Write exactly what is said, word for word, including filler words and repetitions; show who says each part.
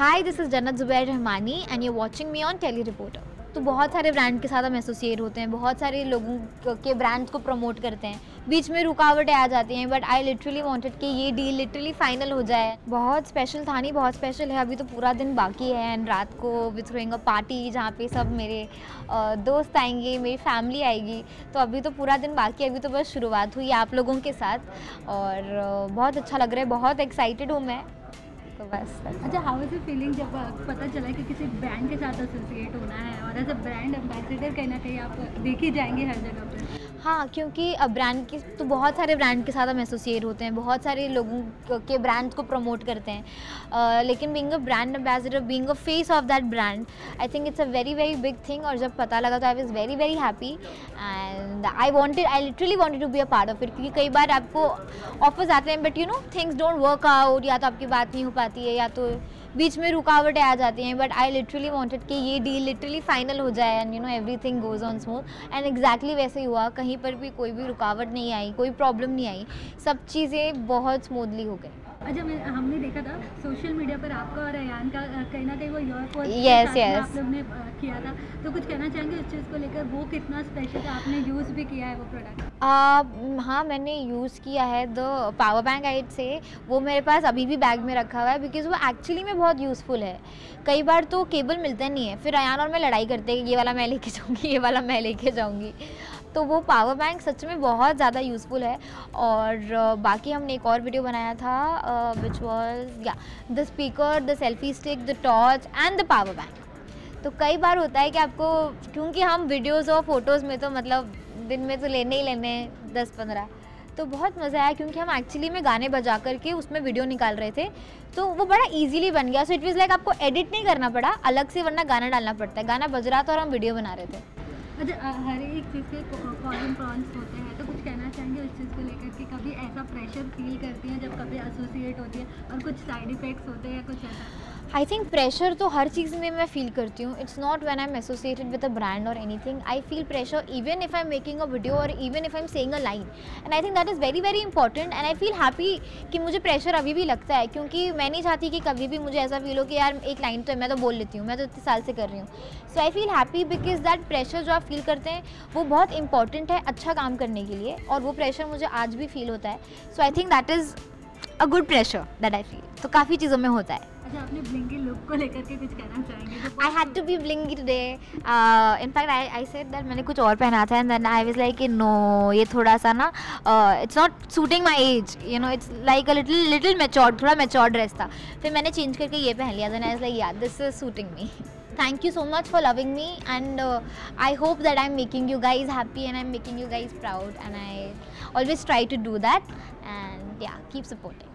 Speaker 1: Hi, this is Jannat Zubair Rahmani and you watching me on Tele Reporter. तो बहुत सारे brand के साथ हम एसोसिएट होते हैं, बहुत सारे लोगों के ब्रांड्स को प्रमोट करते हैं, बीच में रुकावटें आ जाती हैं, बट आई लिटरली वांटेड कि ये डील लिटरली फाइनल हो जाए। बहुत स्पेशल था, नहीं बहुत स्पेशल है। अभी तो पूरा दिन बाकी है एंड रात को वी थ्रोइंग अ पार्टी जहाँ पे सब मेरे दोस्त आएंगे, मेरी फैमिली आएगी। तो अभी तो पूरा दिन बाकी है, अभी तो बस शुरुआत हुई आप लोगों के साथ और बहुत अच्छा लग रहा है, बहुत एक्साइटेड हूँ मैं। तो बस।
Speaker 2: अच्छा, हाउ इज़ द फीलिंग जब पता चला कि किसी ब्रांड के साथ एसोसिएट होना है और एज अ ब्रांड एम्बेसडर कहीं ना कहीं आप देखे जाएंगे हर जगह पर?
Speaker 1: हाँ, क्योंकि अब ब्रांड की तो बहुत सारे ब्रांड के साथ हम एसोसिएट होते हैं, बहुत सारे लोगों के ब्रांड्स को प्रमोट करते हैं, uh, लेकिन being a brand ambassador, being a face of that brand, I think it's a very very big thing. और जब पता लगा तो I was very very happy and I wanted I literally wanted to be a part of it. क्योंकि कई बार आपको offers आते हैं but you know things don't work out, या तो आपकी बात नहीं हो पाती है या तो बीच में रुकावटें आ जाती हैं, बट आई लिटरली वांटेड कि ये डील लिटरली फाइनल हो जाए and you know everything goes on smooth. And exactly वैसे ही हुआ, कहीं पर भी कोई भी रुकावट नहीं आई, कोई प्रॉब्लम नहीं आई, सब चीज़ें बहुत स्मूथली हो गई।
Speaker 2: अच्छा, मैं हमने देखा था सोशल मीडिया पर आपका और अयान का कहीं ना कहीं वो ईयरपोर्ट
Speaker 1: yes, yes.
Speaker 2: आप लोग ने किया था, तो कुछ कहना चाहेंगे उस चीज़ को लेकर? वो कितना स्पेशल था, आपने यूज़ भी किया है वो प्रोडक्ट?
Speaker 1: uh, हाँ, मैंने यूज़ किया है द पावर बैंक आइट से। वो मेरे पास अभी भी बैग में रखा हुआ है बिकॉज़ वो एक्चुअली में बहुत यूज़फुल है। कई बार तो केबल मिलता नहीं है, फिर अयान और मैं लड़ाई करते हैं कि ये वाला मैं लेके जाऊँगी, ये वाला मैं लेके जाऊँगी। तो वो पावर बैंक सच में बहुत ज़्यादा यूज़फुल है। और uh, बाकी हमने एक और वीडियो बनाया था विच वाज या the speaker, the selfie stick, the torch and the power bank. तो कई बार होता है कि आपको, क्योंकि हम वीडियोज़ और फोटोज़ में तो मतलब दिन में तो लेने ही लेने दस पंद्रह, तो बहुत मज़ा आया क्योंकि हम एक्चुअली में गाने बजा करके उसमें वीडियो निकाल रहे थे, तो वो बड़ा इजीली बन गया। सो इट वाज लाइक आपको एडिट नहीं करना पड़ा अलग से, वरना गाना डालना पड़ता है। गाना बज रहा था और हम वीडियो बना रहे थे।
Speaker 2: अच्छा, हर एक चीज़ के कॉन्स एंड प्रॉन्स होते हैं, तो कुछ कहना चाहेंगे उस चीज़ को लेकर कि कभी ऐसा प्रेशर फील करती हैं जब कभी एसोसिएट होती है और कुछ साइड इफ़ेक्ट्स होते हैं या कुछ ऐसा?
Speaker 1: आई थिंक प्रेशर तो हर चीज़ में मैं फील करती हूँ। It's not when I am associated with a brand और anything, I feel pressure even if I am making a video और even if I am saying a line, and I think that is very very important. And I feel happy कि मुझे pressure अभी भी लगता है, क्योंकि मैं नहीं चाहती कि कभी भी मुझे ऐसा फील हो कि यार एक लाइन तो है, मैं तो बोल लेती हूँ, मैं तो इतने साल से कर रही हूँ। So I feel happy because that pressure जो आप फील करते हैं वो बहुत इंपॉर्टेंट है अच्छा काम करने के लिए, और वो प्रेशर मुझे आज भी फील होता है। So I think that is a good pressure that I feel. तो काफ़ी चीज़ों में होता है।
Speaker 2: अच्छा, आपने ब्लिंकी लुक को लेकर के कुछ कहना चाहेंगे?
Speaker 1: I had to be blingy today. Uh, in fact, I I said that मैंने कुछ और पहना था and then I was like no, ये थोड़ा सा ना uh, it's not suiting my age, you know, it's like a little little matured, थोड़ा matured ड्रेस था। फिर मैंने चेंज करके ये पहन लिया, then I was like yeah, this is suiting me. Thank you so much for loving me and uh, I hope that I'm making you guys happy and I'm making you guys proud, and I always try to do that, and yeah, keep supporting.